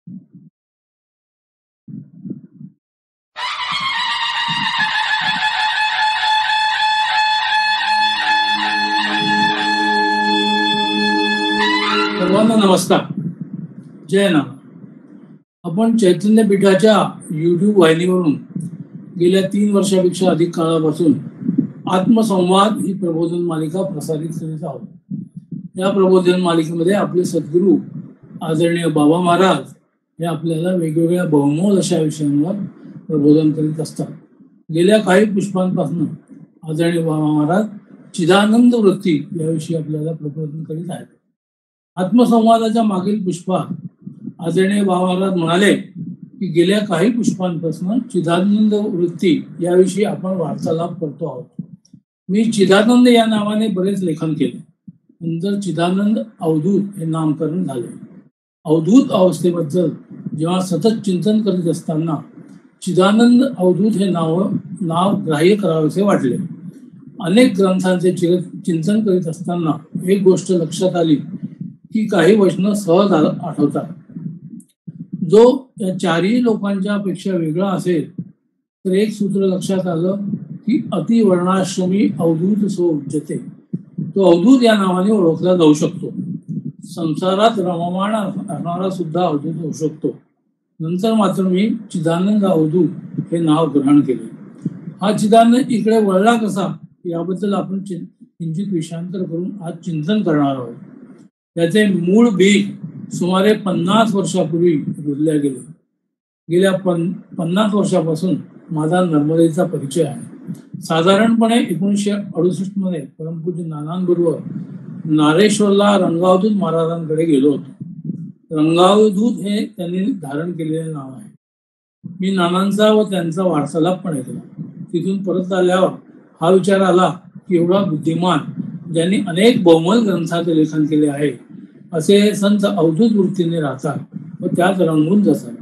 सर्वांना नमस्कार. जय नाम. आपण चैतन्य पीठाच्या YouTube वाहिनीवरून गेल्या 3 वर्षापेक्षा अधिक काळापासून आत्मसंवाद ही प्रबोधन मालिका प्रसारित करीत आहोत. या प्रबोधन मालिकेमध्ये आपले सद्गुरू आदरणीय बाबा महाराज हे आपल्याला वेगवेगळ्या बहुमोल अशा विषयांवर प्रबोधन करीत असतात. गेल्या काही पुष्पांपासून आदरणीय बाबा महाराज चिदानंद वृत्ती याविषयी आपल्याला प्रबोधन करीत आहेत. आत्मसंवादाच्या मागील पुष्पात आदरणीय बाबा महाराज म्हणाले की गेल्या काही पुष्पांपासून चिदानंद वृत्ती याविषयी आपण वार्तालाप करतो आहोत. मी चिदानंद या नावाने बरेच लेखन केले. नंतर चिदानंद अवधूत हे नामकरण झाले. अवधूत अवस्थेबद्दल जेव्हा सतत चिंतन करीत असताना चिदानंद अवधूत हे नाव ग्राह्य करावेसे वाटले. अनेक ग्रंथांचे चिंतन करीत असताना एक गोष्ट लक्षात आली की काही वचनं सहज आठवतात. जो या चारही लोकांच्या पेक्षा वेगळा असेल तर एक सूत्र लक्षात आलं की अतिवर्णाश्रमी अवधूत सो उच्यते. तो अवधूत या नावाने ओळखला जाऊ शकतो. संसारात रममाण असणारा सुद्धा अवधूत होऊ शकतो. नंतर मात्र मी चिदानंद अवधूत हे नाव ग्रहण केले. हा चिदानंद इकडे वळला कसा याबद्दल आपण किंचित विषयांतर करून आज चिंतन करणार आहोत. त्याचे मूळ बीज सुमारे 50 वर्षापूर्वी रुजले गेले. गेल्या 50 वर्षापासून माझा नर्मदेचा परिचय आहे. साधारणपणे 1968 मध्ये परमपूज्य नानांबरोबर नारेश्वरला रंगावधूत महाराजांकडे गेलो होतो. रंगावधूत हे त्यांनी धारण केलेले नाव आहे. मी नानांचा व त्यांचा वार्तालाप पण ऐकला. तिथून परत आल्यावर हा विचार आला की एवढा बुद्धिमान ज्यांनी अनेक बहुमोल ग्रंथाचे लेखन केले आहे असे संत अवधूत वृत्तीने राहतात व त्यात रंगून जातात.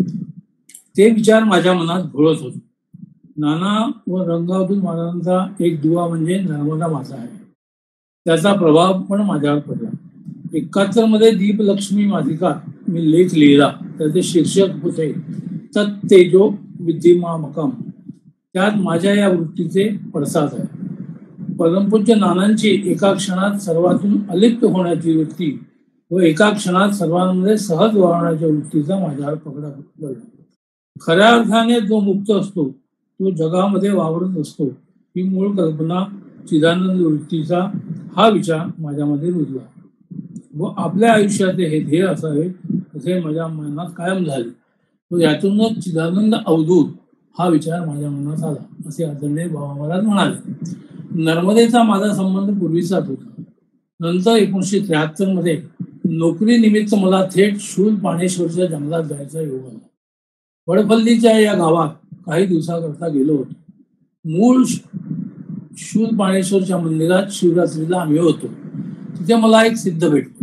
ते विचार माझ्या मनात घोळत होते. नाना व रंगावधूत महाराजांचा एक दुवा म्हणजे नर्मदा माता आहे. त्याचा प्रभाव पण माझ्यावर पडला. 71 मध्ये दीपलक्ष्मी मासिकात मी लेख लिहिला. त्याचे शीर्षक होते तत्तेजो विद्धिमामकम. त्यात माझ्या या वृत्तीचे पडसाद आहे. परमपूज्य नानांची एका क्षणात सर्वातून अलिप्त होण्याची वृत्ती व एका क्षणात सर्वांमध्ये सहज वावरण्याच्या वृत्तीचा माझ्यावर पगडा पडला. खऱ्या अर्थाने जो मुक्त असतो तो जगामध्ये वावरत असतो ही मूळ कल्पना चिदानंद वृत्तीचा हा विचार माझ्यामध्ये रुजला व आपल्या आयुष्याचे हे ध्येय असावे असे माझ्या मनात कायम झाले व यातूनच चिदानंद अवधूत हा विचार माझ्या मनात आला असे आदरणीय बाबा महाराज म्हणाले. नर्मदेचा माझा संबंध पूर्वीचाच होता. नंतर 1973 मध्ये नोकरी निमित्त मला थेट शूलपाणेश्वरच्या जंगलात जायचा योग आला. वडपल्लीच्या या गावात काही दिवसाकरता गेलो होतो. मूळ शूलपाणेश्वरच्या मंदिरात शिवरात्रीला आम्ही होतो. तिथे मला एक सिद्ध भेटतो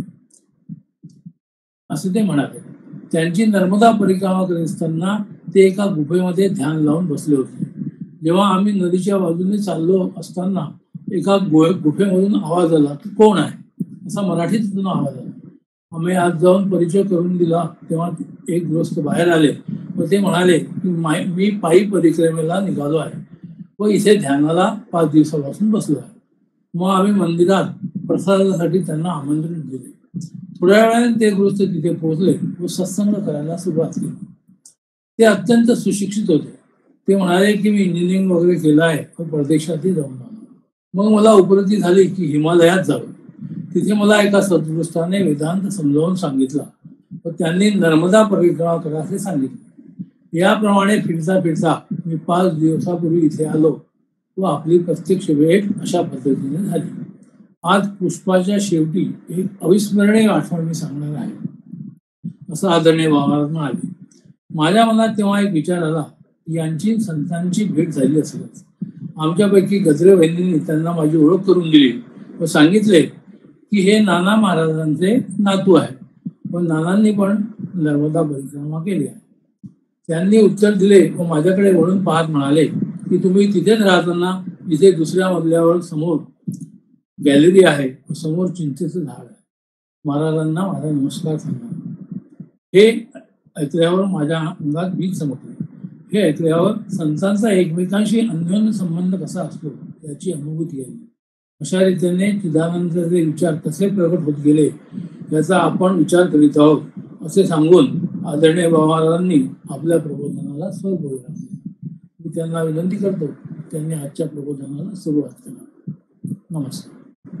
असे ते म्हणाले. त्यांची नर्मदा परिक्रमा करीत असताना ते एका गुफेमध्ये ध्यान लावून बसले होते. जेव्हा आम्ही नदीच्या बाजूने चाललो असताना एका गुफेमधून आवाज आला की कोण आहे असा मराठीतून आवाज आला. आम्ही आज जाऊन परिचय करून दिला तेव्हा एक गृहस्थ बाहेर आले व ते म्हणाले की मी पायी परिक्रमेला निघालो आहे व इथे ध्यानाला 5 दिवसापासून बसलो आहे. मग आम्ही मंदिरात प्रसादासाठी त्यांना आमंत्रण दिले. थोड्या वेळाने ते गृहस्थ तिथे पोहोचले व सत्संग करायला सुरुवात केली. ते अत्यंत सुशिक्षित होते. ते म्हणाले की मी इंजिनिअरिंग वगैरे केलं आहे व परदेशातही जाऊन आलो. मग मला उपलब्धी झाली की हिमालयात जावं. तिथे मला एका सद्गृहस्थाने वेदांत समजावून सांगितला व त्यांनी नर्मदा परिक्रमा करा असे सांगितले. याप्रमाणे फिरता फिरता मी 5 दिवसापूर्वी इथे आलो व आपली प्रत्यक्ष भेट अशा पद्धतीने झाली. आज पुष्पाच्या शेवटी एक अविस्मरणीय आठवण मी सांगणार आहे असं आदरणीय बाबा महाराज म्हणाले. माझ्या मनात तेव्हा एक विचार आला यांची संतांची भेट झाली असेल. आमच्यापैकी गजरे बहिणींनी त्यांना माझी ओळख करून दिली व सांगितले की हे नाना महाराजांचे नातू आहे व नानांनी पण नर्मदा परिक्रमा केली आहे. त्यांनी उत्तर दिले व माझ्याकडे वळून पाहत म्हणाले की तुम्ही तिथेच राहताना जिथे दुसऱ्या मजल्यावर समोर गॅलरी आहे व समोर चिंचेचं झाड आहे. महाराजांना माझा नमस्कार सांगा. हे ऐकल्यावर माझ्या अंगात वीज चमकली. हे ऐकल्यावर संतांचा एकमेकांशी अन्योन्य संबंध कसा असतो याची अनुभूती आली. अशा रीतीने चिदानंदाचे विचार कसे प्रकट होत गेले याचा आपण विचार करीत आहोत असे सांगून आदरणीय बाबांनी आपल्या प्रबोधनाला स्वर बोलला. मी त्यांना विनंती करतो त्यांनी आजच्या प्रबोधनाला सुरुवात करा. नमस्कार.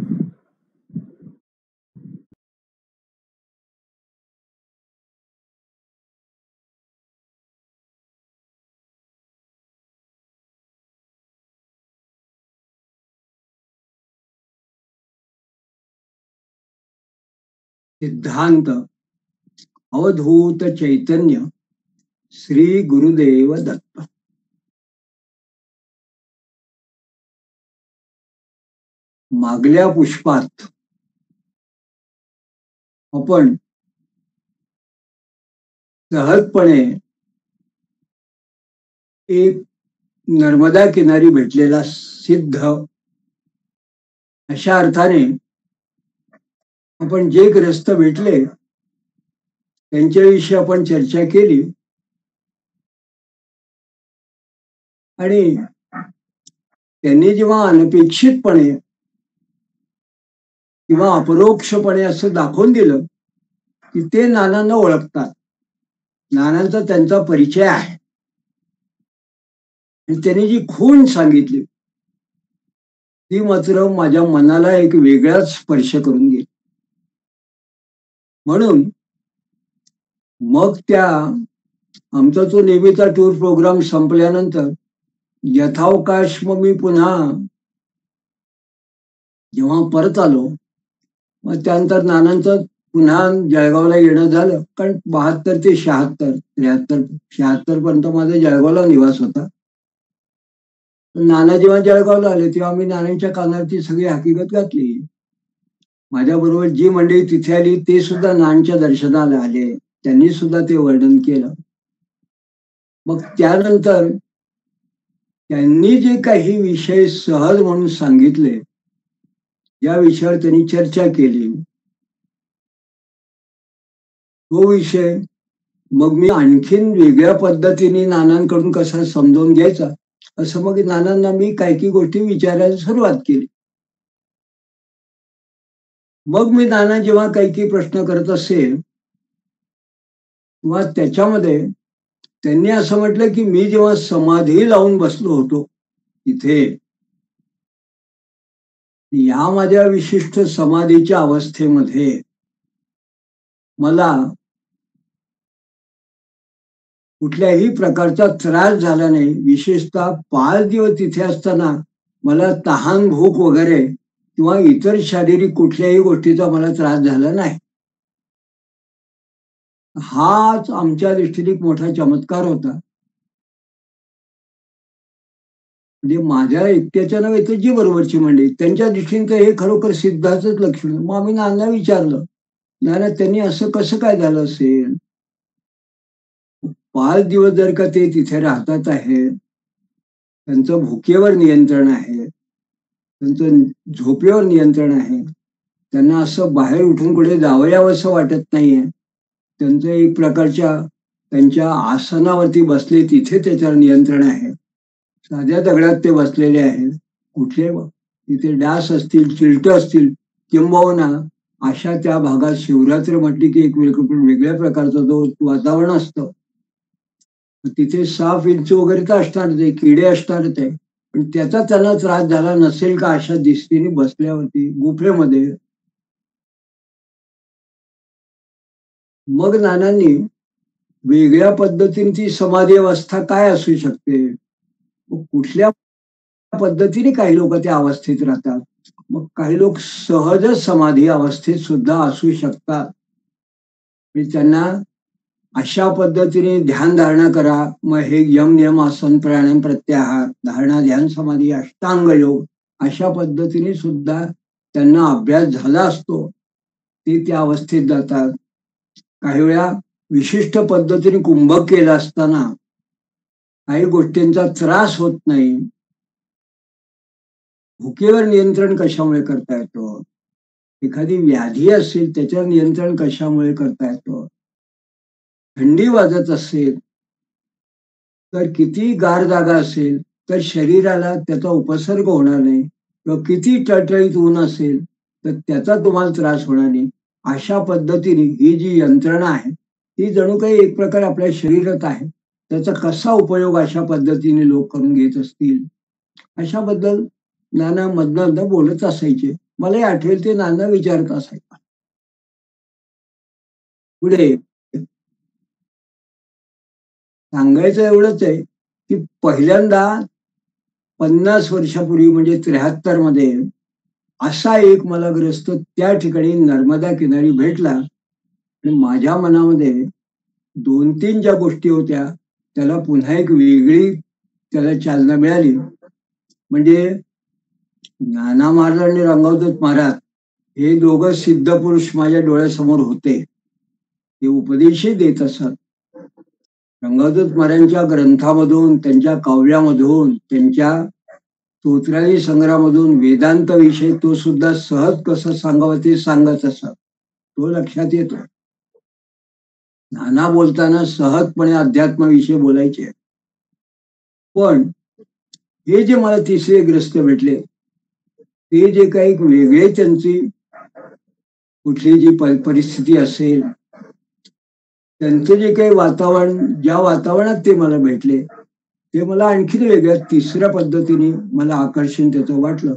सिद्धांत अवधूत चैतन्य श्री गुरुदेव दत्त. मागल्या पुष्पात आपण सहजपणे एक नर्मदा किनारी भेटलेला सिद्ध अशा अर्थाने आपण जे ग्रस्त भेटले त्यांच्याविषयी आपण चर्चा केली आणि त्यांनी जेव्हा अनपेक्षितपणे किंवा अपरोक्षपणे असं दाखवून दिलं की ते नानांना ओळखतात, नानांचा त्यांचा परिचय आहे, त्यांनी जी खूण सांगितली ती मात्र माझ्या मनाला एक वेगळाच स्पर्श करून गेली. म्हणून मग त्या आमचा तो नेहमीचा टूर प्रोग्राम संपल्यानंतर यथावकाश मग मी पुन्हा जेव्हा परत आलो मग त्यानंतर नानांचं पुन्हा जळगावला येणं झालं. कारण 72 ते 76 76 पर्यंत माझा जळगावला निवास होता. नाना जेव्हा जळगावला आले तेव्हा मी नानांच्या कानावरती सगळी हकीकत घातली. माझ्या बरोबर जी मंडळी तिथे आली ते सुद्धा नानांच्या दर्शनाला आले, त्यांनी सुद्धा ते वर्णन केलं. मग त्यानंतर त्यांनी जे काही विषय सहज म्हणून सांगितले या विषयावर त्यांनी चर्चा केली. तो विषय मग मी आणखीन वेगळ्या पद्धतीने नानांकडून कसा समजावून घ्यायचा असं मग नानांना मी काही गोष्टी विचारायला सुरुवात केली. मग मी नाना जेव्हा काही प्रश्न करत असेल तेव्हा त्याच्यामध्ये त्यांनी असं म्हटलं की मी जेव्हा समाधी लावून बसलो होतो इथे, या माझ्या विशिष्ट समाधीच्या अवस्थेमध्ये मला कुठल्याही प्रकारचा त्रास झाला नाही. विशेषतः 5 दिवस तिथे असताना मला तहान भूक वगैरे किंवा इतर शारीरिक कुठल्याही गोष्टीचा मला त्रास झाला नाही. हाच आमच्या दृष्टीने एक मोठा चमत्कार होता. म्हणजे माझ्या एकट्याच्या नव्हे तर जी बरोबरची मंडळी त्यांच्या दृष्टीने तर हे खरोखर सिद्धाच लक्षण. मग आम्ही नाना विचारलं, नाना त्यांनी असं कसं काय झालं असेल? 5 दिवस जर का ते तिथे राहतात आहे, त्यांचं भुकेवर नियंत्रण आहे, त्यांचं झोपेवर नियंत्रण आहे, त्यांना असं बाहेर उठून कुठे जावयावं असं वाटत नाहीये, त्यांचं एक प्रकारच्या त्यांच्या आसनावरती बसले तिथे त्याच्यावर नियंत्रण आहे, साध्या दगडात ते बसलेले आहेत, कुठले तिथे डास असतील, चिलट असतील, किंबहुना अशा त्या भागात शिवरात्र म्हटली की एक वेगळ्या प्रकारचं जो वातावरण असतं तिथे साप विंचू वगैरे तर असणारच आहे, किडे असणारच आहे, पण त्याचा त्यांना त्रास झाला नसेल का अशा दिसतीने बसल्यावरती गुफेमध्ये. मग नानांनी वेगळ्या पद्धतीने ती समाधी अवस्था काय असू शकते, कुठल्या पद्धतीने काही लोक त्या अवस्थेत राहतात, मग काही लोक सहज समाधी अवस्थेत सुद्धा असू शकतात. त्यांना अशा पद्धतीने ध्यान धारणा करा. मग हे यम नियम आसन प्राणायाम प्रत्याहार धारणा ध्यान समाधी अष्टांग योग अशा पद्धतीने सुद्धा त्यांना अभ्यास झाला असतो, ते त्या अवस्थेत जातात. काही वेळा विशिष्ट पद्धतीने कुंभक केला असताना काही गोष्टींचा त्रास होत नाही. भुकेवर नियंत्रण कशामुळे करता येतो, एखादी व्याधी असेल त्याच्यावर नियंत्रण कशामुळे करता येतो, थंडी वाजत असेल तर किती गार जागा असेल तर शरीराला त्याचा उपसर्ग होणार नाही, किंवा किती टळटळीत ऊन असेल तर त्याचा तुम्हाला त्रास होणार नाही. अशा पद्धतीने ही जी यंत्रणा आहे ती जणू काही एक प्रकारे आपल्या शरीरात आहे. त्याचा कसा उपयोग अशा पद्धतीने लोक करून घेत असतील, अशाबद्दल नाना मधनं बोलत असायचे. मलाही आठवेल ते नाना विचारत असायचा. पुढे सांगायचं एवढंच आहे की पहिल्यांदा 50 वर्षापूर्वी म्हणजे 73 मध्ये असा एक मला ग्रस्त त्या ठिकाणी नर्मदा किनारी भेटला आणि माझ्या मनामध्ये 2-3 ज्या गोष्टी होत्या त्याला पुन्हा एक वेगळी त्याला चालना मिळाली. म्हणजे नाना महाराज आणि रंगावत महाराज हे दोघं सिद्ध पुरुष माझ्या डोळ्यासमोर होते. ते उपदेशही देत असत. रंगावत महाराजांच्या ग्रंथामधून, त्यांच्या काव्यामधून, त्यांच्या स्तोत्रादी संग्रहामधून वेदांत विषय तो सुद्धा सहज कसं सांगावं ते सांगत असत. तो लक्षात येतो. नाना बोलताना सहजपणे अध्यात्माविषयी बोलायचे. पण हे जे मला तिसरे ग्रस्त भेटले ते जे काही वेगळे त्यांची कुठली जी परिस्थिती असेल, त्यांचं जे काही वातावरण, ज्या वातावरणात ते मला भेटले ते मला आणखीन वेगळ्या तिसऱ्या पद्धतीने मला आकर्षण त्याचं वाटलं.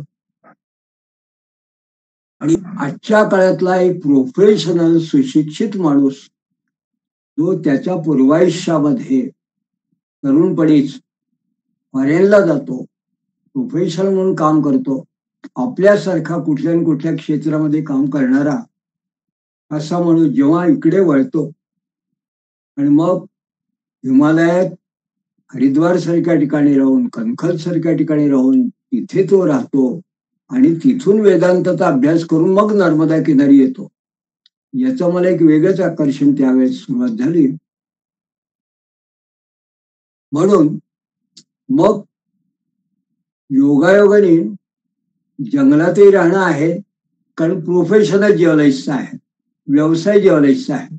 आणि आजच्या काळातला एक प्रोफेशनल सुशिक्षित माणूस जो त्याच्या पूर्वायुष्यामध्ये तरुणपणीच फॉरेनला जातो, प्रोफेशनल म्हणून काम करतो, आपल्यासारखा कुठल्या न कुठल्या क्षेत्रामध्ये काम करणारा असा माणूस जेव्हा इकडे वळतो आणि मग हिमालयात हरिद्वार सारख्या ठिकाणी राहून, कणखल सारख्या ठिकाणी राहून तिथे तो राहतो आणि तिथून वेदांताचा अभ्यास करून मग नर्मदा किनारी येतो, याचं मला एक वेगळंच आकर्षण त्यावेळेस सुरुवात झाली. म्हणून मग योगायोगाने जंगलातही राहणं आहे, कारण प्रोफेशनल जिओलॉजिस्ट आहे, व्यवसाय जिओलॉजिस्ट आहे.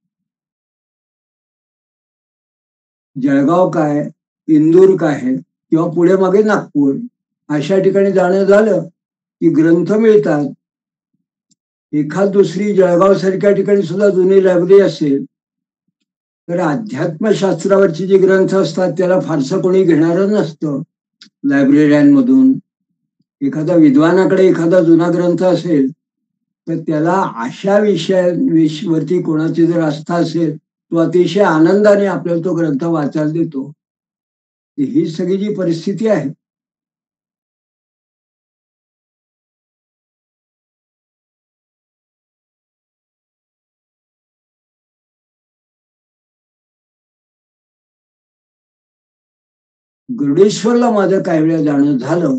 जळगाव काय, इंदूर काय किंवा पुढे मागे नागपूर अशा ठिकाणी जाणं झालं की ग्रंथ मिळतात. एखाद दुसरी जळगाव सारख्या ठिकाणी सुद्धा जुनी लायब्ररी असेल तर अध्यात्मशास्त्रावरची जी ग्रंथ असतात त्याला फारसं कोणी घेणारं नसतं लायब्ररीमधून. एखाद्या विद्वानाकडे एखादा जुना ग्रंथ असेल तर त्याला अशा विषयावरती कोणाची जर आस्था असेल तो अतिशय आनंदाने आपल्याला तो ग्रंथ वाचायला देतो. ही सगळी जी परिस्थिती आहे गरुडेश्वरला माझं काही वेळा जाणं झालं,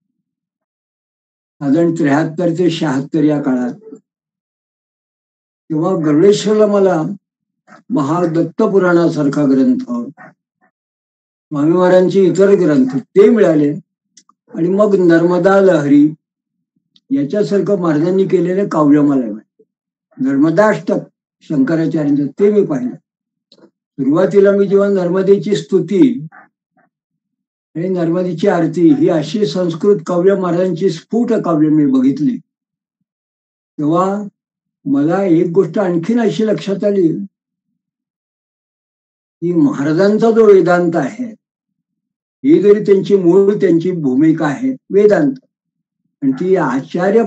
साधारण 73 ते 76 या काळात. तेव्हा गरुडेश्वरला मला महादत्त पुराणासारखा ग्रंथ, स्वामी महाराजांचे इतर ग्रंथ ते मिळाले. आणि मग नर्मदा लहरी याच्यासारखं महाराजांनी केलेलं काव्य मला मिळालं. नर्मदाष्टक शंकराचार्यांचं ते मी पाहिलं. सुरुवातीला मी जेव्हा नर्मदेची स्तुती आणि नर्मदेची आरती ही अशी संस्कृत काव्य महाराजांची स्फुट काव्य मी बघितली, तेव्हा मला एक गोष्ट आणखीन अशी लक्षात आली की महाराजांचा जो वेदांत आहे ही जरी त्यांची मूळ त्यांची भूमिका आहे वेदांत, आणि ती आचार्य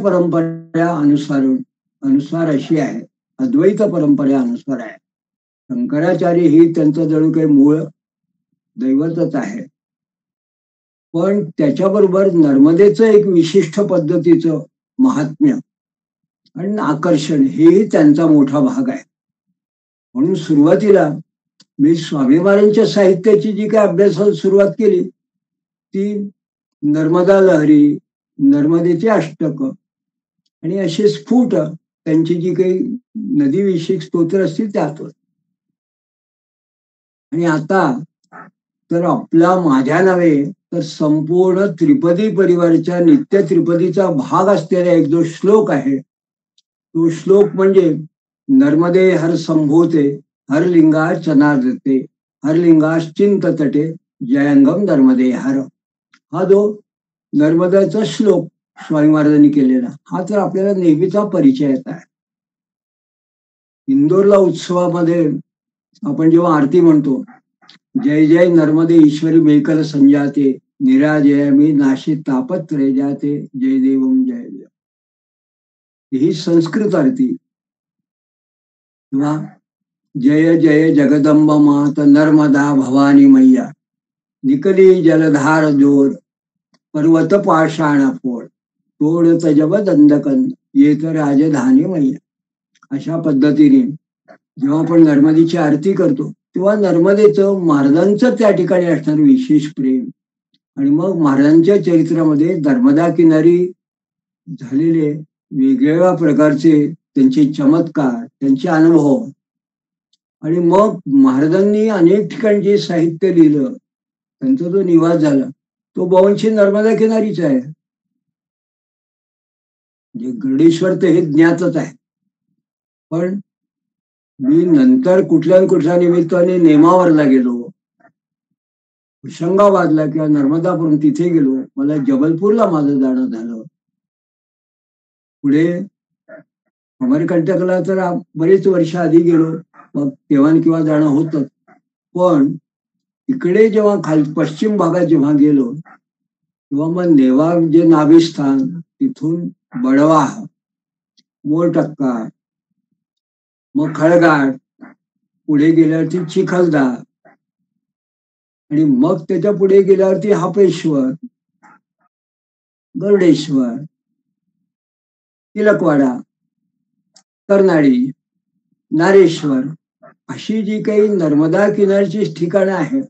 अनुसार अशी आहे, अद्वैत परंपरेनुसार आहे. शंकराचार्य ही त्यांचं जणू काही मूळ दैवतच आहे. पण त्याच्याबरोबर नर्मदेचं एक विशिष्ट पद्धतीचं महात्म्य आणि आकर्षण हेही त्यांचा मोठा भाग आहे. म्हणून सुरुवातीला मी स्वामी महाराजांच्या साहित्याची जी काही अभ्यासाला सुरुवात केली ती नर्मदा लहरी, नर्मदेचे अष्टक आणि असे स्फुट त्यांची जी काही नदीविषयक स्तोत्र असतील त्यातून. आणि आता तर आपला माझ्या नव्हे तर संपूर्ण त्रिपदी परिवाराच्या नित्य त्रिपदीचा भाग असलेला एक जो श्लोक आहे तो श्लोक म्हणजे नर्मदे हर संभूते हरलिंगास चनार्दते हरलिंगास चिंत तटे जयंगम नर्मदे हर. हा जो नर्मदाचा श्लोक स्वामी महाराजांनी केलेला हा तर आपल्याला नेहमीचा परिचय येत आहे. इंदोरला उत्सवामध्ये आपण जेव्हा आरती म्हणतो, जय जय नर्मदे ईश्वरी मेकल संजाते निराजयामी नाशी तापत्रय जाते जय देवम जय देव. ही संस्कृत आरती. किंवा जय जय जगदंब मात नर्मदा भवानी मैया निकली जलधार जोर पर्वत पाषाण फोड तोडत जब दंडकन येत राजधानी मैया. अशा पद्धतीने जेव्हा आपण नर्मदेची आरती करतो तेव्हा नर्मदेचं महाराजांचं त्या ठिकाणी असणारं विशेष प्रेम आणि मग महाराजांच्या चरित्रामध्ये नर्मदा किनारी झालेले वेगवेगळ्या प्रकारचे त्यांचे चमत्कार, त्यांचे अनुभव आणि मग महाराजांनी अनेक ठिकाणी जे साहित्य लिहिलं, त्यांचा जो निवास झाला तो बवंशी नर्मदा किनारीच आहे. म्हणजे गरुडेश्वर तर हे ज्ञातच आहे. पण मी नंतर कुठल्या न कुठल्या निमित्ताने नेमावरला गेलो, होशंगाबादला किंवा नर्मदापुरम तिथे गेलो, मला जबलपूरला माझं जाणं झालं. पुढे अमरकंटकला तर बरेच वर्ष आधी गेलो, मग तेव्हा किंवा जाणं होतं. पण इकडे जेव्हा पश्चिम भागात जेव्हा गेलो तेव्हा मग नेवार जे नाभिस्थान तिथून बडवा, मोरटक्का, मग खळघाट, पुढे गेल्यावरती चिखलदा आणि मग त्याच्या पुढे गेल्यावरती हापेश्वर, गरुडेश्वर, तिलकवाडा, कर्नाळी, नारेश्वर अशी जी काही नर्मदा किनारची ठिकाणं आहेत,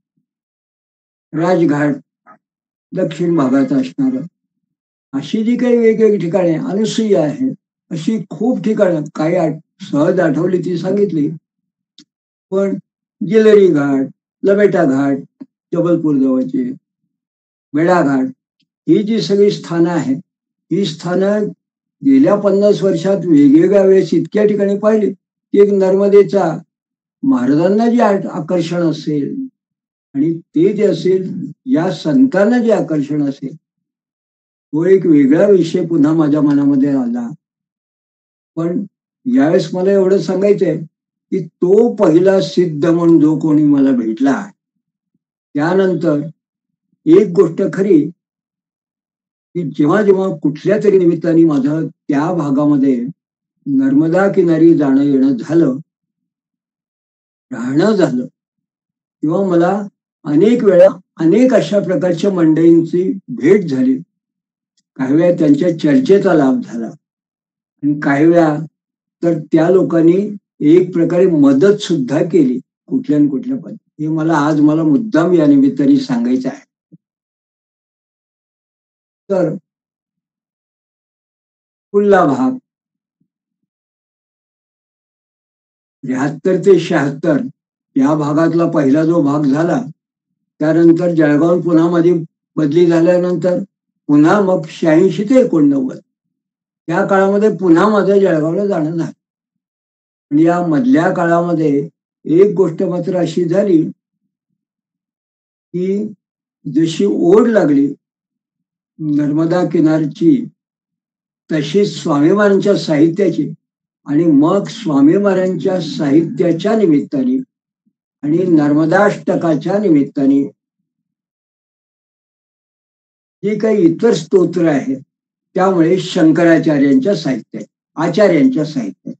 राजघाट दक्षिण भागात असणार अशी जी काही वेगवेगळी ठिकाणे, अनुसूया आहे, अशी खूप ठिकाणं काही सहज आठवली ती सांगितली. पण जिलेरी घाट, लमेटा घाट जबलपूर जवळचे, मेळाघाट ही जी सगळी स्थानं आहेत, ही स्थानं गेल्या 50 वर्षात वेगवेगळ्या वेळेस इतक्या ठिकाणी पाहिली की एक नर्मदेचा महाराजांना जे आकर्षण असेल आणि ते जे असेल या संतांना जे आकर्षण असेल तो एक वेगळा विषय पुन्हा माझ्या मनामध्ये आला. पण यावेळेस मला एवढं सांगायचंय की तो पहिला सिद्ध म्हणून जो कोणी मला भेटला त्यानंतर एक गोष्ट खरी की जेव्हा जेव्हा कुठल्या तरी निमित्ताने माझं त्या भागामध्ये नर्मदा किनारी जाणं येणं झालं, राहणं झालं, तेव्हा मला अनेक वेळा अनेक अशा प्रकारच्या मंडळींची भेट झाली. काही वेळा त्यांच्या चर्चेचा लाभ झाला आणि काही वेळा तर त्या लोकांनी एक प्रकारे मदत सुद्धा केली कुठल्या न कुठल्या पद्धती. हे मला आज मुद्दाम या निमित्ताने सांगायचं आहे. तर पुढला भाग 73 ते 76 या भागातला पहिला जो भाग झाला त्यानंतर जळगाव पुन्हा मध्ये बदली झाल्यानंतर पुन्हा मग 86 ते 89 या काळामध्ये पुन्हा माझं जळगावला जाणं झालं. आणि या मधल्या काळामध्ये एक गोष्ट मात्र अशी झाली की जशी ओढ लागली नर्मदा किनारची तशी स्वामी महाराजांच्या साहित्याची आणि मग स्वामी महाराजांच्या साहित्याच्या निमित्ताने आणि नर्मदाष्टकाच्या निमित्ताने जे काही इतर स्तोत्र आहेत त्यामुळे शंकराचार्यांच्या साहित्यात, आचार्यांच्या साहित्यात,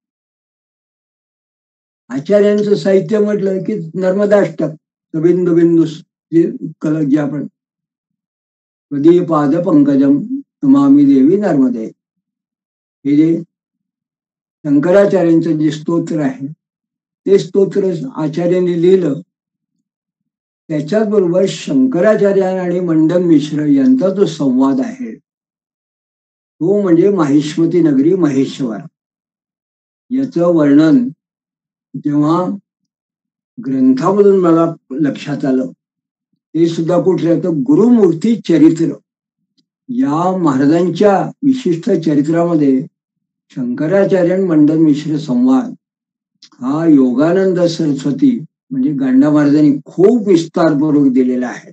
आचार्यांचं साहित्य म्हटलं की नर्मदाष्टक बिंदू बिंदू जे आपण कधी पाद पंकजम नमामि देवी नर्मदे हे जे शंकराचार्यांचं जे स्तोत्र आहे ते स्तोत्र आचार्यांनी लिहिलं. त्याच्याच बरोबर शंकराचार्य आणि मंडन मिश्र यांचा जो संवाद आहे तो म्हणजे माहिष्मती नगरी महेश्वर याचं वर्णन जेव्हा ग्रंथामधून मला लक्षात आलं ते सुद्धा कुठलं तर गुरुमूर्ती चरित्र या महाराजांच्या विशिष्ट चरित्रामध्ये शंकराचार्य मंडन मिश्र संवाद हा योगानंद सरस्वती म्हणजे गांडा महाराजांनी खूप विस्तारपूर्वक दिलेला आहे.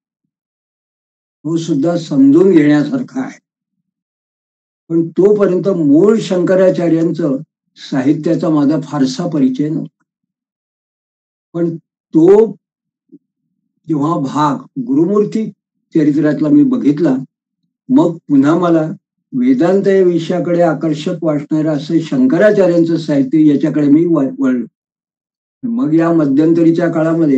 तो सुद्धा समजून घेण्यासारखा आहे. पण तोपर्यंत मूळ शंकराचार्यांचं साहित्याचा माझा फारसा परिचय नव्हता. पण तो जेव्हा भाग गुरुमूर्ती चरित्रातला मी बघितला, मग पुन्हा मला वेदांत या विषयाकडे आकर्षक वाटणारं असं शंकराचार्यांचं साहित्य याच्याकडे मी वळलो. मग या मध्यंतरीच्या काळामध्ये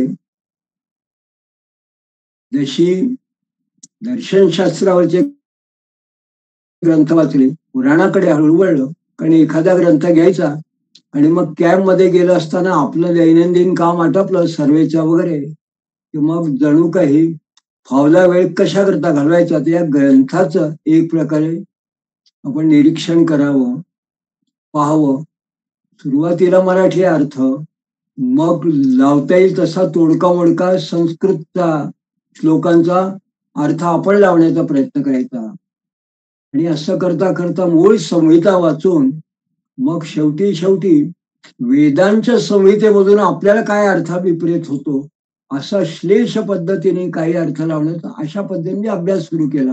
जशी दर्शनशास्त्रावरचे ग्रंथ वाचले, पुराणाकडे हळू वळलं. कारण एखादा ग्रंथ घ्यायचा आणि मग कॅम्प मध्ये गेलं असताना आपलं दैनंदिन काम आटपलं सर्वेचा वगैरे, की मग जणू काही फावला वेळ कशा करता घालवायचा, तर या ग्रंथाचं एक प्रकारे आपण निरीक्षण करावं, पाहावं. सुरुवातीला मराठी अर्थ, मग लावता येईल तसा तोडका मोडका संस्कृतचा श्लोकांचा अर्थ आपण लावण्याचा प्रयत्न करायचा. आणि असं करता करता मूळ संहिता वाचून मग शेवटी शेवटी वेदांच्या संहितेमधून आपल्याला काय अर्थाभिप्रेत होतो असा श्लेष पद्धतीने काही अर्थ लावण्याचा अशा पद्धतीने अभ्यास सुरू केला.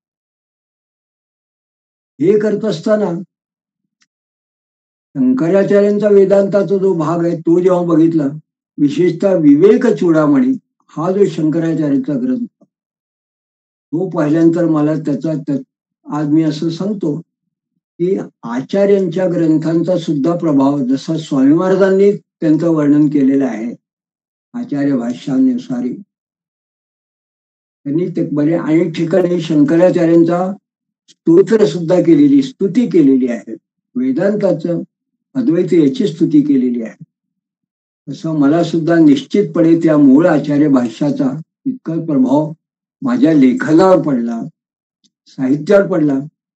हे करत असताना शंकराचार्यांचा वेदांताचा जो भाग आहे तो जेव्हा बघितला, विशेषतः विवेक चूडामणी हा जो शंकराचार्यांचा ग्रंथ, तो पाहिल्यानंतर मला त्याचा आज मी असं सांगतो की आचार्यांच्या ग्रंथांचा सुद्धा प्रभाव जसा स्वामी महाराजांनी त्यांचं वर्णन केलेलं आहे आचार्य भाष्यानुसारी, त्यांनी ते बरे अनेक ठिकाणी शंकराचार्यांचा स्तोत्र सुद्धा केलेली, स्तुती केलेली आहे. वेदांताचं अद्वैत याची स्तुती केलेली आहे. तसं मला सुद्धा निश्चितपणे त्या मूळ आचार्य भाष्याचा इतका प्रभाव माझ्या लेखनावर पडला, साहित्यावर पडला.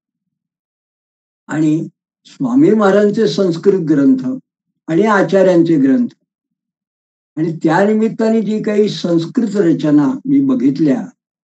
आणि स्वामी महाराजांचे संस्कृत ग्रंथ आणि आचार्यांचे ग्रंथ आणि त्या निमित्ताने जी काही संस्कृत रचना मी बघितल्या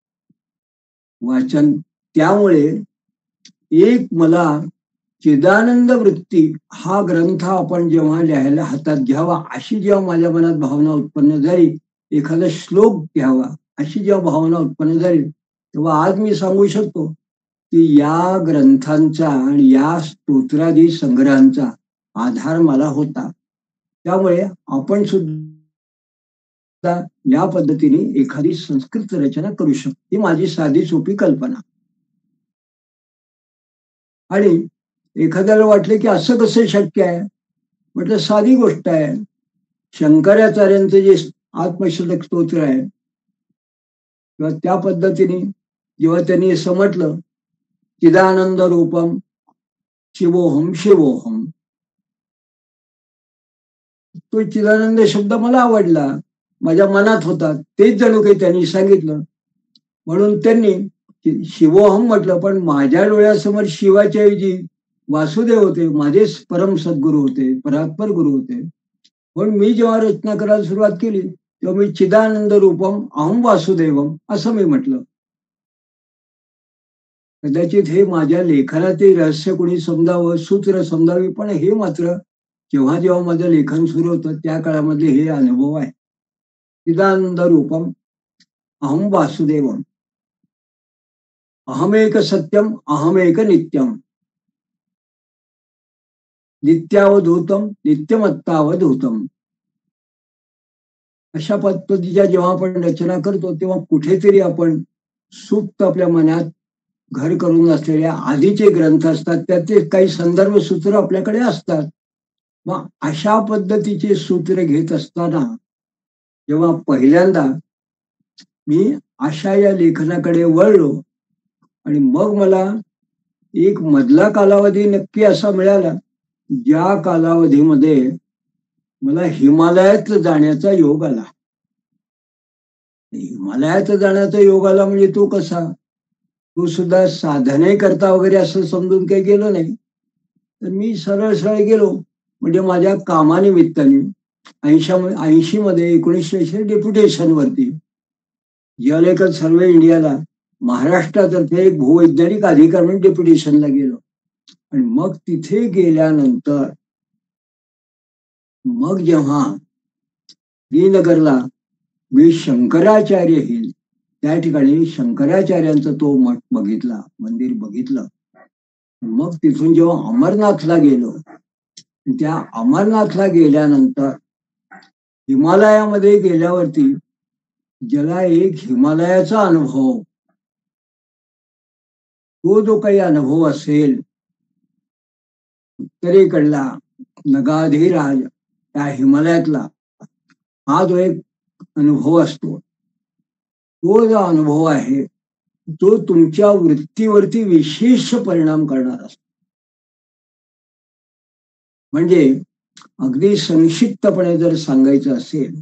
वाचन, त्यामुळे एक मला चिदानंद वृत्ती हा ग्रंथ आपण जेव्हा लिहायला हातात घ्यावा अशी जेव्हा माझ्या मनात भावना उत्पन्न झाली, एखादा श्लोक घ्यावा अशी जेव्हा भावना उत्पन्न झाली, तेव्हा आज मी सांगू शकतो की या ग्रंथांचा आणि या स्तोत्रादी संग्रहांचा आधार मला होता. त्यामुळे आपण सुद्धा या पद्धतीने एखादी संस्कृत रचना करू शकतो. ही माझी साधी सोपी कल्पना. आणि एखाद्याला वाटले की असं कसं शक्य आहे, म्हटलं साधी गोष्ट आहे. शंकराचार्यांचं जे आत्मशतक स्तोत्र आहे किंवा त्या पद्धतीने जेव्हा त्यांनी असं म्हटलं चिदानंद रूपम शिवोहम शिवोहम, तो चिदानंद शब्द मला आवडला, माझ्या मनात होता, तेच जणू काही त्यांनी सांगितलं. म्हणून त्यांनी शिवोहम म्हटलं, पण माझ्या डोळ्यासमोर शिवाच्या ऐवजी वासुदेव होते, माझे परम सद्गुरू होते, परात्पर गुरु होते. पण मी जेव्हा रचना करायला सुरुवात केली तेव्हा मी चिदानंद रूपम अहम वासुदेवम असं मी म्हटलं. कदाचित हे माझ्या लेखनाचे रहस्य कोणी समजावं, सूत्र समजावे, पण हे मात्र जेव्हा जेव्हा माझं लेखन सुरू होतं त्या काळामधले हे अनुभव आहे. चिदानंद रूपम अहम वासुदेवम अहमेक सत्यम अहमेक नित्यम नित्यावधूतम नित्यमत्तावधूतम. अशा पद्धतीच्या जेव्हा आपण रचना करतो तेव्हा कुठेतरी आपण सुप्त आपल्या मनात घर करून असलेल्या आधीचे ग्रंथ असतात, त्याचे काही संदर्भ सूत्र आपल्याकडे असतात. मग अशा पद्धतीचे सूत्र घेत असताना जेव्हा पहिल्यांदा मी अशा या लेखनाकडे वळलो आणि मग मला एक मधला कालावधी नक्की असा मिळाला ज्या कालावधीमध्ये मला हिमालयात जाण्याचा योग आला. हिमालयात जाण्याचा योग आला म्हणजे तो कसा, तो सुद्धा साधने करता वगैरे असं समजून काही गेलो नाही. तर मी सरळ सरळ गेलो म्हणजे माझ्या कामानिमित्ताने 80 मध्ये 1980 डेप्युटेशन वरती जलएकल सर्वे इंडियाला महाराष्ट्रातर्फे एक भूवैज्ञानिक अधिकार म्हणून डेप्युटेशनला गेलो. आणि मग तिथे गेल्यानंतर मग जेव्हा श्रीनगरला मी शंकराचार्य हिल त्या ठिकाणी शंकराचार्यांचा तो मठ बघितला, मंदिर बघितलं. मग तिथून जेव्हा अमरनाथला गेलो, त्या अमरनाथला गेल्यानंतर हिमालयामध्ये गेल्यावरती ज्याला एक हिमालयाचा अनुभव, तो जो काही अनुभव असेल, उत्तरेकडला नगाधिराज त्या हिमालयातला हा जो एक अनुभव असतो, तो जो अनुभव आहे तो तुमच्या वृत्तीवरती विशेष परिणाम करणार असतो. म्हणजे अगदी संक्षिप्तपणे जर सांगायचं असेल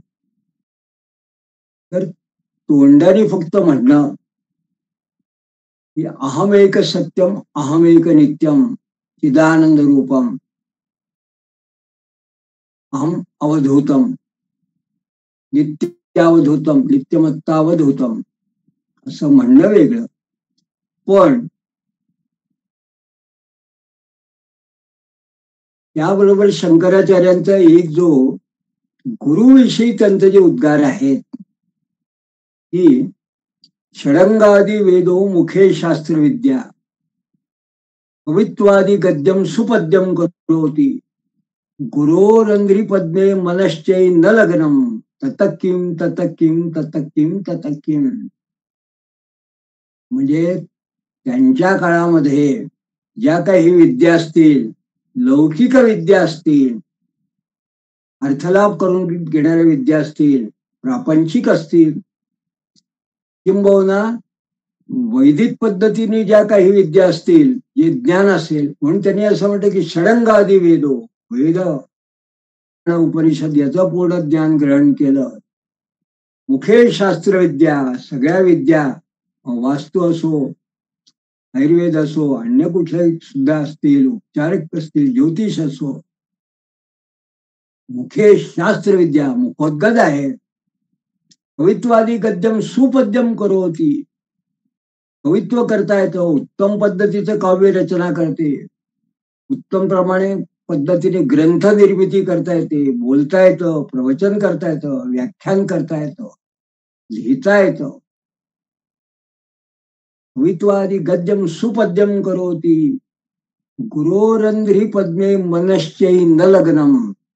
तर तोंडाने फक्त म्हणणं की अहमेक सत्यम अहमेक नित्यम चिदानंद रूपम अहम अवधूतम नित्यावधूतम नित्यमत्तावधूतम असं म्हणणं वेगळं. पण त्याबरोबर शंकराचार्यांचा एक जो गुरुविषयी त्यांचे जे उद्गार आहेत की षडंगादि वेदो मुखे शास्त्र विद्या कवित्वादि गद्यम सुपद्यम करोति गुरोरंध्री पद्मे मनश्चै न लग्नम ततकिम ततकिम ततकिम ततकिम. म्हणजे त्यांच्या काळामध्ये ज्या काही विद्या असतील, लौकिक विद्या असतील, अर्थलाभ करून घेणाऱ्या विद्या असतील, प्रापंचिक असतील, किंबहुना वैदिक पद्धतीने ज्या काही विद्या असतील, जे ज्ञान असेल, म्हणून त्यांनी असं म्हटलं की षडंगादि वेदो, वेद उपनिषद याचं पूर्ण ज्ञान ग्रहण केलं. मुखे शास्त्रविद्या, सगळ्या विद्या, वास्तू असो, आयुर्वेद असो, अन्य कुठल्याही सुद्धा असतील, उपचारक असतील, ज्योतिष असो, मुखे शास्त्रविद्या मुखोद्गत आहे. कवित्वादी गद्यम सुपद्यम करोति, कवित्व करता येतं, उत्तम पद्धतीचं काव्य रचना करते, उत्तम प्रमाणे पद्धतीने ग्रंथ निर्मिती करता येते, बोलता येतं, प्रवचन करता येतं, व्याख्यान करता येतं, लिहिता येतं. कवित्वादी गद्यम सुपद्यम करोति गुरोरंध्री पद्मे मनश्चै न लग्नम.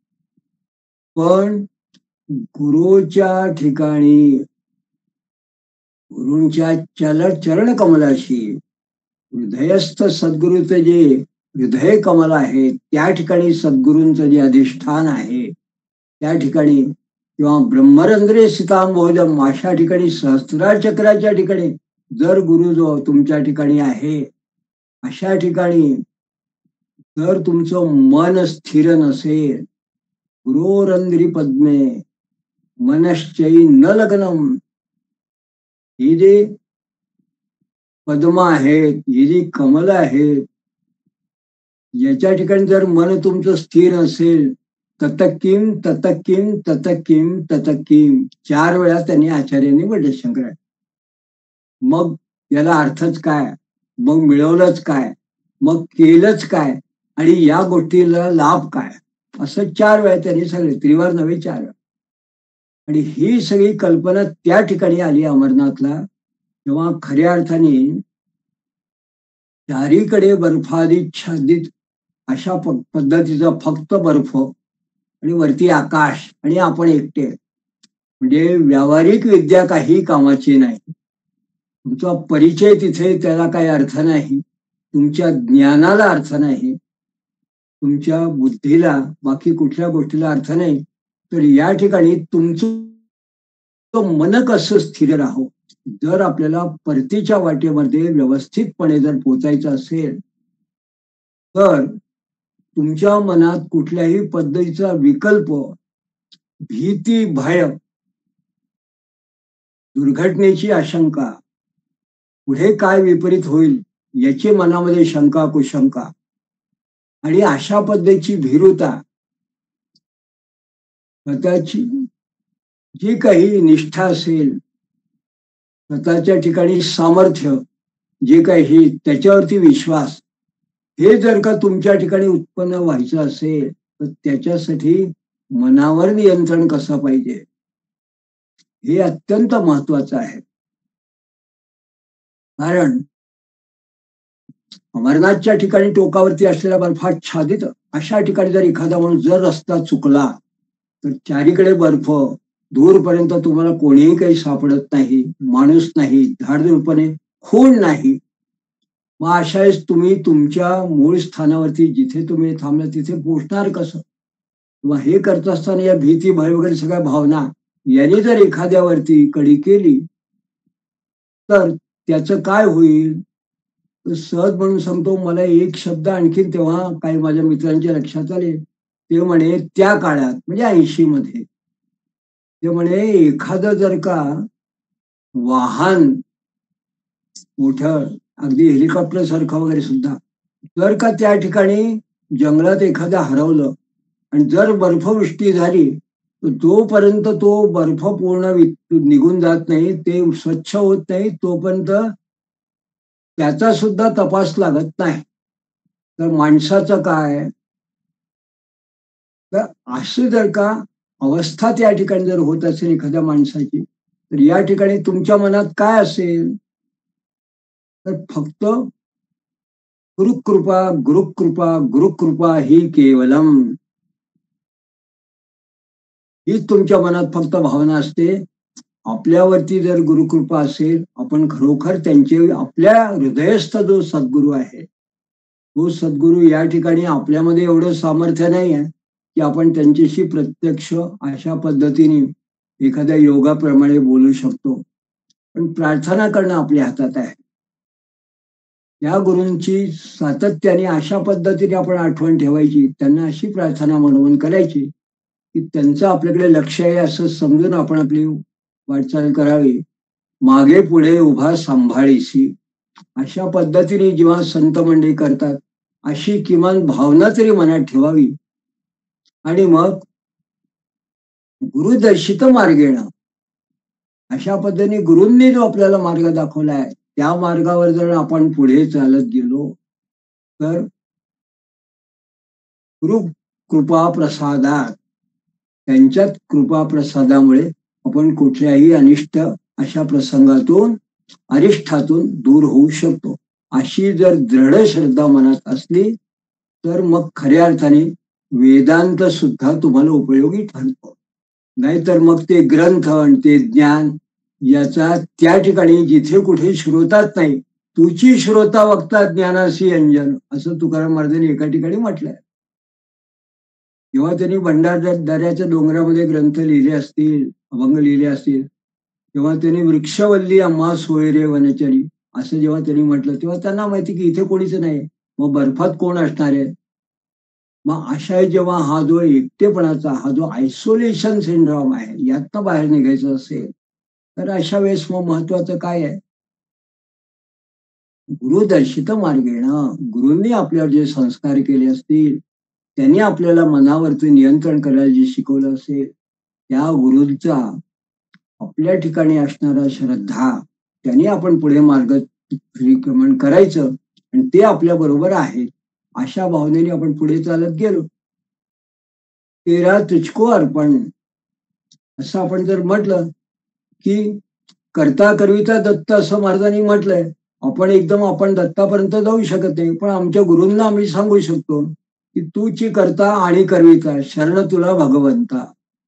पण गुरुच्या ठिकाणी गुरूंच्या चरण कमलाशी हृदयस्थ सद्गुरूचं जे हृदय कमल आहे त्या ठिकाणी सद्गुरूंचं जे अधिष्ठान आहे त्या ठिकाणी किंवा ब्रह्मरंध्रे सितांबोधम अशा ठिकाणी सहस्त्रार चक्राच्या ठिकाणी जर गुरु जो तुमच्या ठिकाणी आहे अशा ठिकाणी जर तुमचं मन स्थिर नसेल, गुरोरंध्री पद्मे मनश्चै न लग्नम, ही जे पद्म आहेत, ही जी कमल आहेत, याच्या ठिकाणी जर मन तुमचं स्थिर असेल, ततकिम ततकिम ततकिम ततकिम 4 वेळा त्यांनी आचार्यांनी म्हटलं शंकरा. मग याला अर्थच काय, मग मिळवलंच काय, मग केलंच काय आणि या गोष्टीला लाभ काय, असं 4 वेळा त्यांनी सगळे त्रिवार नव्हे 4 वेळा. आणि ही सगळी कल्पना त्या ठिकाणी आली अमरनाथला, तेव्हा खऱ्या अर्थाने चारीकडे बर्फाच्छादित अशा पद्धतीचा फक्त बर्फ आणि वरती आकाश आणि आपण एकटे, म्हणजे व्यावहारिक विद्या काही कामाची नाही. तुमचा परिचय तिथे त्याला काही अर्थ नाही, तुमच्या ज्ञानाला अर्थ नाही, तुमच्या बुद्धीला बाकी कुठल्या गोष्टीला अर्थ नाही. तर या ठिकाणी तुमचं मन कसं स्थिर राहो, जर आपल्याला परतीच्या वाटेमध्ये व्यवस्थितपणे जर पोचायचं असेल तर तुमच्या मनात कुठल्याही पद्धतीचा विकल्प, भीती, भय, दुर्घटनेची आशंका, पुढे काय विपरीत होईल याची मनामध्ये शंका कुशंका आणि अशा पद्धतीची भीरुता, स्वतःची जी काही निष्ठा असेल, स्वतःच्या ठिकाणी सामर्थ्य जे काही त्याच्यावरती विश्वास, हे जर का तुमच्या ठिकाणी उत्पन्न व्हायचं असेल तर त्याच्यासाठी मनावर नियंत्रण कसं पाहिजे हे अत्यंत महत्वाचं आहे. कारण अमरनाथच्या ठिकाणी टोकावरती असलेल्या बर्फाच्छादित अशा ठिकाणी जर एखादा माणूस जर रस्ता चुकला तर चारीकडे बर्फ, दूरपर्यंत तुम्हाला कोणीही काही सापडत नाही, माणूस नाही, झाडझुडपणे खूण नाही. मग अशा वेळेस तुम्ही तुमच्या मूळ स्थानावरती जिथे तुम्ही थांबला तिथे पोहोचणार कसं? किंवा हे करत असताना या भीती, भय वगैरे सगळ्या भावना यांनी जर एखाद्यावरती कडी केली तर त्याचं काय होईल? तर सहज म्हणून सांगतो, मला एक शब्द आणखीन तेव्हा काही माझ्या मित्रांच्या लक्षात आले. ते म्हणे त्या काळात म्हणजे 80 मध्ये ते म्हणे एखादं जर का वाहन मोठं अगदी हेलिकॉप्टर सारखं वगैरे सुद्धा जर का त्या ठिकाणी जंगलात एखादं हरवलं आणि जर बर्फवृष्टी झाली तर जोपर्यंत तो बर्फ पूर्ण निघून जात नाही, ते स्वच्छ होत नाही, तोपर्यंत त्याचा सुद्धा तपास लागत नाही. तर माणसाचं काय? तर अशी जर का अवस्था त्या ठिकाणी जर होत असेल एखाद्या माणसाची, तर या ठिकाणी तुमच्या मनात काय असेल? तर फक्त गुरुकृपा, गुरुकृपा, गुरुकृपा ही केवलम, हीच तुमच्या मनात फक्त भावना असते. आपल्यावरती जर गुरुकृपा असेल, आपण खरोखर त्यांचे आपल्या हृदयस्थ जो सद्गुरू आहे, तो सद्गुरू या ठिकाणी आपल्यामध्ये एवढं सामर्थ्य नाही आहे की आपण त्यांच्याशी प्रत्यक्ष अशा पद्धतीने एखाद्या योगाप्रमाणे बोलू शकतो. पण प्रार्थना करणं आपल्या हातात आहे. या गुरूंची सातत्याने अशा पद्धतीने आपण आठवण ठेवायची, त्यांना अशी प्रार्थना म्हणून करायची की त्यांचं आपल्याकडे लक्ष आहे असं समजून आपण आपली वाटचाल करावी. मागे पुढे उभा सांभाळीसी, अशा पद्धतीने जेव्हा संत मंडळी करतात अशी किमान भावना तरी मनात ठेवावी. आणि मग गुरुदर्शित मार्गेण, अशा पद्धतीने गुरूंनी जो आपल्याला मार्ग दाखवलाय त्या मार्गावर जर आपण पुढे चालत गेलो तर गुरु कृपा प्रसादात, त्यांच्यात कृपा प्रसादामुळे आपण कुठल्याही अनिष्ट अशा प्रसंगातून, अरिष्ठातून दूर होऊ शकतो. अशी जर दृढ श्रद्धा मनात असली तर मग खऱ्या अर्थाने वेदांत सुद्धा तुम्हाला उपयोगी ठरतो. नाहीतर मग ते ग्रंथ आणि ते ज्ञान याचा त्या ठिकाणी जिथे कुठे श्रोताच नाही, तुझी श्रोता वक्ता ज्ञानाशी अंजन, असं तुकाराम महाराजांनी एका ठिकाणी म्हटलंय. जेव्हा त्यांनी भंडारदऱ्याच्या डोंगरामध्ये ग्रंथ लिहिले असतील, अभंग लिहिले असतील, तेव्हा त्यांनी वृक्षवल्ली आम्हा सोयरे वनचरी असं जेव्हा त्यांनी म्हटलं, तेव्हा त्यांना माहिती की इथे कोणीच नाही, मग बर्फात कोण असणार आहे? मग अशा जेव्हा हा जो एकटेपणाचा, हा जो आयसोलेशन सिंड्रॉम आहे, यातनं बाहेर निघायचं असेल तर अशा वेळेस मग महत्वाचं काय आहे? गुरुदर्शित मार्गेण, गुरूंनी आपल्यावर जे संस्कार केले असतील, त्यांनी आपल्याला मनावरती नियंत्रण करायला जे शिकवलं असेल, त्या गुरूंचा आपल्या ठिकाणी असणारा श्रद्धा, त्यांनी आपण पुढे मार्गक्रमण करायचं आणि ते आपल्या बरोबर आहे अशा भावनेने आपण पुढे चालत गेलो. तेरा तुझको अर्पण, असं आपण जर म्हटलं की करता करविता दत्त असं महाराजांनी म्हटलंय. आपण दत्तापर्यंत जाऊ शकत नाही, पण आमच्या गुरूंना आम्ही सांगू शकतो की तूची करता आणि करविता, शरण तुला भगवंता.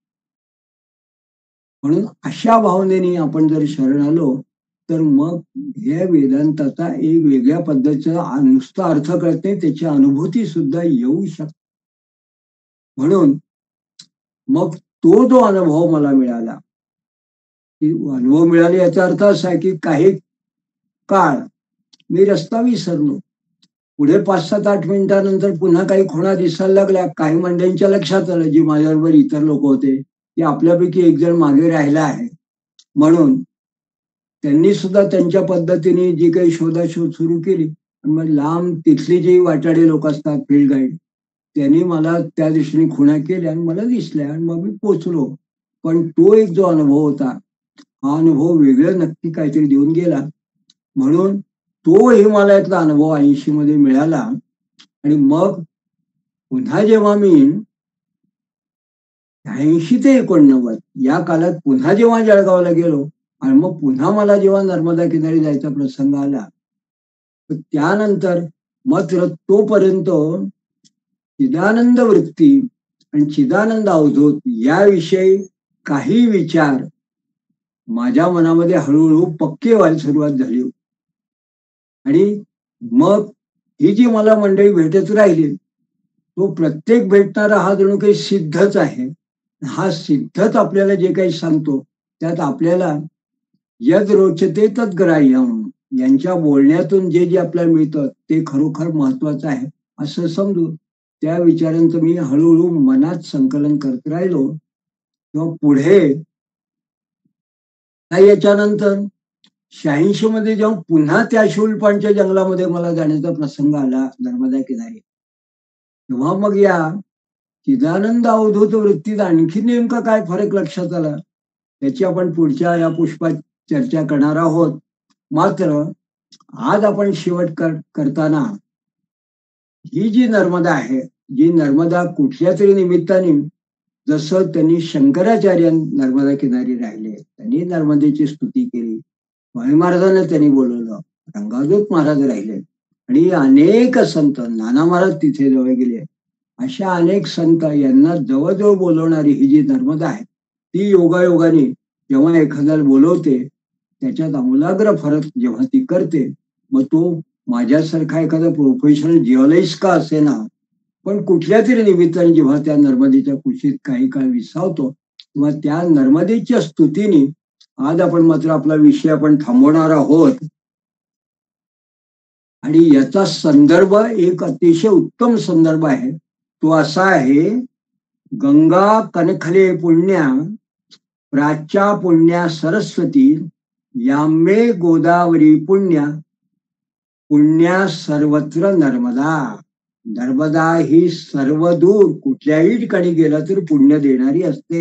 म्हणून अशा भावनेने आपण जर शरण आलो तर मग हे वेदांताचा एक वेगळ्या पद्धतीचा नुसता अर्थ कळत नाही, त्याची अनुभूती सुद्धा येऊ शकते. म्हणून मग तो जो अनुभव मला मिळाला, की अनुभव मिळाले याचा अर्थ असा आहे की काही काळ मी रस्ता विसरलो. पुढे 5-7-8 मिनिटानंतर पुन्हा काही खुणा दिसायला लागल्या. काही मंडळींच्या लक्षात आलं, जी माझ्याबरोबर इतर लोक होते, की आपल्यापैकी एक जण मागे राहिला आहे. म्हणून त्यांनी सुद्धा त्यांच्या पद्धतीने जी काही शोधाशोध सुरू केली. मग लांब तिथली जी वाटाडे लोक असतात, फील्ड गाईड, त्यांनी मला त्या दिशेने खुणा केल्या आणि मला दिसल्या आणि मग मी पोचलो. पण तो एक जो अनुभव होता, हा अनुभव वेगळं नक्की काहीतरी देऊन गेला. म्हणून तो हिमालयातला अनुभव 80 मध्ये मिळाला. आणि मग पुन्हा जेव्हा मी 80 ते 89 या काळात पुन्हा जेव्हा जळगावला गेलो आणि मग पुन्हा मला जेव्हा नर्मदा किनारी जायचा प्रसंग आला, तर त्यानंतर मात्र तोपर्यंत चिदानंद वृत्ती आणि चिदानंद अवधूत याविषयी काही विचार माझ्या मनामध्ये हळूहळू पक्के व्हायला सुरुवात झाली. आणि मग ही जी मला मंडळी भेटत राहिली, तो प्रत्येक भेटणारा हा जणू काही सिद्धच आहे. हा सिद्धच आपल्याला जे काही सांगतो त्यात आपल्याला यद रोचते तद ग्राह्यम, यांच्या बोलण्यातून जे जे आपल्याला मिळतं ते खरोखर महत्वाचं आहे असं समजून त्या विचारांचं मी हळूहळू मनात संकलन करत राहिलो. किंवा पुढे याच्यानंतर 86 मध्ये जेव्हा पुन्हा त्या शूलपाणच्या जंगलामध्ये मला जाण्याचा प्रसंग आला नर्मदा किनारी, तेव्हा मग या चिदानंद अवधूत वृत्तीत आणखी नेमका काय फरक लक्षात आला त्याची आपण पुढच्या या पुष्पात चर्चा करणार आहोत. मात्र आज आपण शेवट करताना ही जी नर्मदा आहे, जी नर्मदा कुठल्या तरी निमित्ताने, जसं त्यांनी शंकराचार्य नर्मदा किनारी राहिले, त्यांनी नर्मदेची स्तुती केली, स्वामी महाराजांना त्यांनी बोलवलं, रंगादूत महाराज राहिले आणि अनेक संत नाना महाराज तिथे जवळ गेले. अशा अनेक संत यांना जवळजवळ बोलवणारी ही जी नर्मदा आहे, ती योगायोगाने जेव्हा एखाद्याला बोलवते त्याच्यात आमूलाग्र फरक जेव्हा ती करते, मग तो माझ्यासारखा एखादा प्रोफेशनल जिओलॉजिस्ट का असेना, पण कुठल्या तरी निमित्ताने जेव्हा त्या नर्मदेच्या कुशीत काही काळ विसावतो तेव्हा त्या नर्मदेच्या स्तुतीने आज आपण मात्र आपला विषय आपण थांबवणार आहोत. आणि याचा संदर्भ एक अतिशय उत्तम संदर्भ आहे. तो असा आहे, गंगा कनखले पुण्या प्राच्या पुण्या सरस्वती यामे गोदावरी पुण्या पुण्या सर्वत्र नर्मदा. नर्मदा ही सर्वदूर कुठल्याही ठिकाणी गेला तर पुण्य देणारी असते.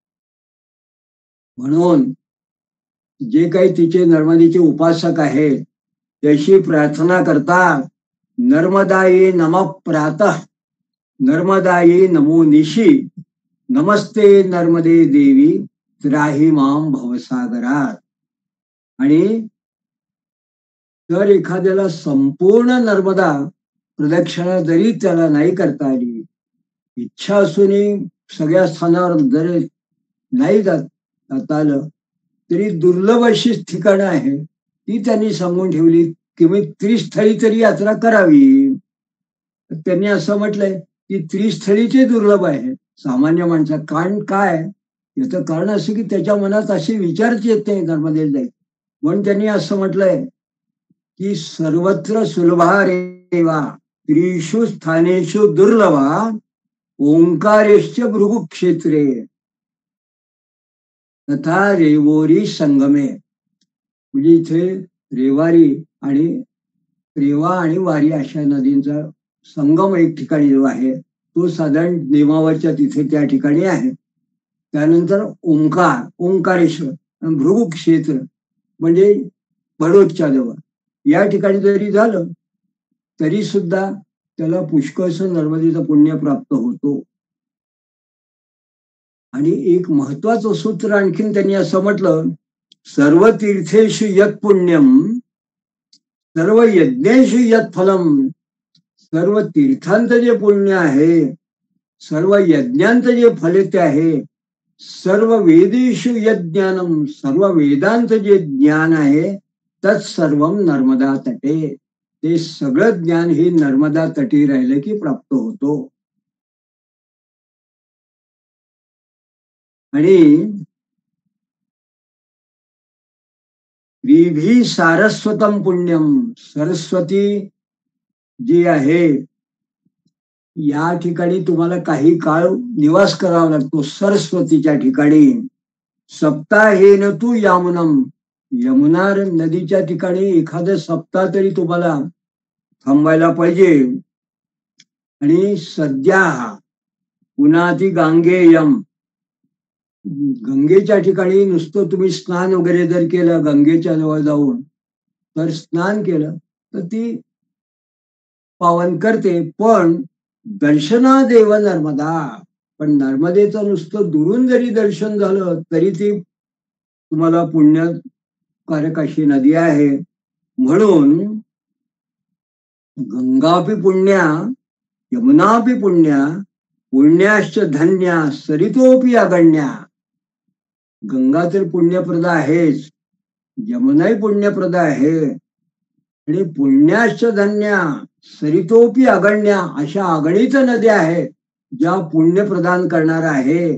म्हणून जे काही तिचे नर्मदेचे उपासक आहेत त्याशी प्रार्थना करतात, नर्मदाये नमः प्रातः नर्मदाये नमो निशी नमस्ते नर्मदे देवी त्राही माम भवसागरात. आणि जर एखाद्याला संपूर्ण नर्मदा प्रदक्षिणा जरी त्याला नाही करता आली, इच्छा असूनही सगळ्या स्थानावर जर नाही जाता आलं, तरी दुर्लभ अशी ठिकाणं आहे ती त्यांनी सांगून ठेवली की मी त्रिस्थळी तरी यात्रा करावी. त्यांनी असं म्हटलंय की त्रिस्थळीचे दुर्लभ आहे सामान्य माणसा. कारण काय, याचं कारण असं की त्याच्या मनात असे विचारच येत नाही नर्मदेला जाईल. म्हणून त्यांनी असं म्हटलंय की सर्वत्र सुलभा रेवा त्रिषु स्थानेषु दुर्लभा ओंकारेश्च भृगुक्षेत्रे तथा रेवोरी संगमे. म्हणजे इथे रेवारी आणि रेवा आणि वारी अशा नदींचा संगम एक ठिकाणी जो आहे तो साधारण नेमावरच्या तिथे त्या ठिकाणी आहे. त्यानंतर ओंकार, ओंकारेश्वर, भृगुक्षेत्र म्हणजे बडोदच्या जवळ या ठिकाणी जरी झालं तरी सुद्धा त्याला पुष्कळसं नर्मदेचं पुण्य प्राप्त होतो. आणि एक महत्वाचं सूत्र आणखीन त्यांनी असं म्हटलं, सर्व तीर्थेषु यत् पुण्यम सर्व यज्ञेषु यत् फलम. सर्व तीर्थांत जे पुण्य आहे, सर्व यज्ञांत जे फलित आहे, सर्व वेदेषु यज्ञानम सर्व वेदांत जे ज्ञान आहे तत्सर्वम नर्मदा तटे. ते सगळं ज्ञान हे नर्मदा तटी राहिलं की प्राप्त होतो. आणि श्रीभी सारस्वतम पुण्यम, सरस्वती जी आहे या ठिकाणी तुम्हाला काही काळ निवास करावा लागतो सरस्वतीच्या ठिकाणी. सप्ताहेन तू यामुनम, यमुना नदीच्या ठिकाणी एखादं सप्ताह तरी तुम्हाला थांबायला पाहिजे. आणि सध्या पुन्हा ती गांगेयम, गंगेच्या ठिकाणी नुसतं तुम्ही स्नान वगैरे जर केलं गंगेच्या जवळ जाऊन, तर स्नान केलं तर ती पावन करते. पण दर्शना देव नर्मदा, पण नर्मदेचं नुसतं दुरून जरी दर्शन झालं तरी ती तुम्हाला पुण्यकारक अशी नदी आहे. म्हणून गंगापि पुण्या यमुनापि पुण्या पुण्याश्च धन्या सरितोपि अगण्या. गंगा तर पुण्यप्रद आहेच, यमुनाही पुण्यप्रद आहे, आणि पुण्याश्च धन्या सरितोपि अगण्या अशा अगणित नद्या आहेत ज्या पुण्य प्रदान करणार आहे.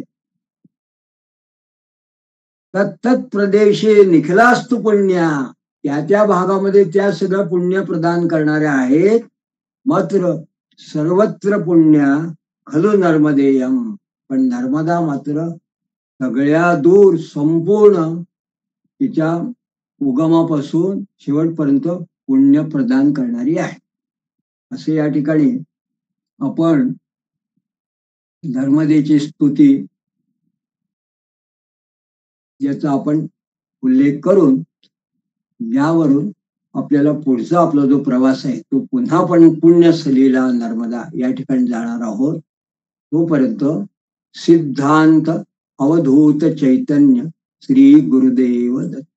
तत्त प्रदेशे निखिलास्तु पुण्या, त्या त्या भागामध्ये त्या सगळ्या पुण्य प्रदान करणाऱ्या आहेत. मात्र सर्वत्र पुण्या खलु नर्मदेयम, पण नर्मदा मात्र सगळ्या दूर संपूर्ण तिच्या उगमापासून शेवटपर्यंत पुण्य प्रदान करणारी आहे. असे या ठिकाणी आपण नर्मदेची स्तुती याचा आपण उल्लेख करून यावरून आपल्याला पुढचा आपला जो प्रवास आहे तो पुन्हा पण पुण्यसलीला नर्मदा या ठिकाणी जाणार आहोत. तोपर्यंत सिद्धांत अवधूत चैतन्य श्री गुरुदेव दत्त.